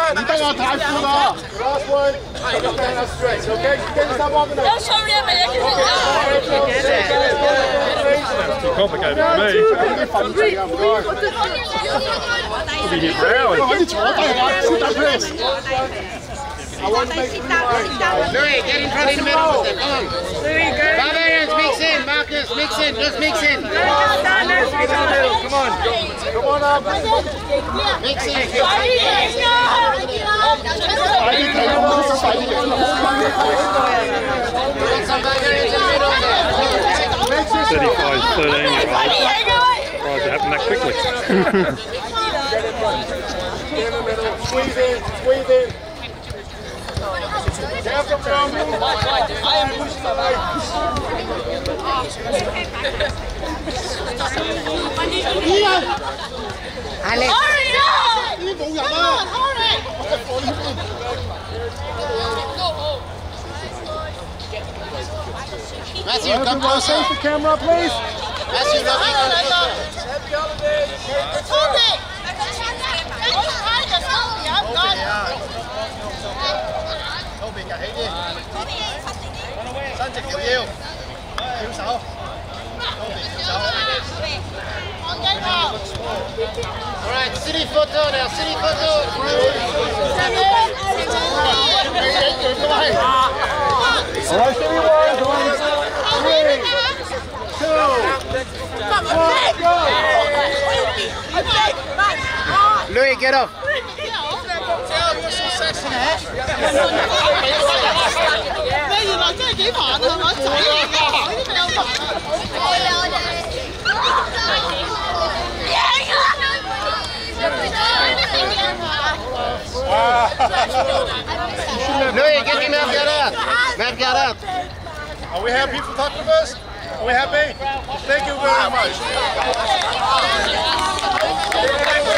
唔得啊，太闊啦。Last one. Stand up straight, okay? Get yourself off the net. No, sorry, I'm That's too complicated for me. Be hit round. 可以坐低啊，sit down please. Louis, get in front in the middle. Come on. Barbarians, mix in. Marcus, mix in. Just mix in. Come on. Come on up. Mix in. Some Barbarians in the middle there. 35, 13. Surprised it happened that quickly. Squeeze in. Squeeze in. Careful, Tom. I am pushing the leg. Alex. Hurry up! Come on, hurry! Matthew, come closer. Face the camera, please. Matthew, come closer. Happy holidays. Tommy! I'm trying to stop you. I'm not. 後邊嘅起啲，伸直條腰，跳手，後邊跳手。 All right, city photo now. City photo. All right, city boys. 1, 3, 2, 1, go. Louis, get off. You're so sexy. 咩原來真係幾煩啊！我仔嚟㗎，呢啲有煩啊 Louis, get your mouth guard out. Mouth guard out. Are we happy for talking to us? Are we happy? Thank you very much.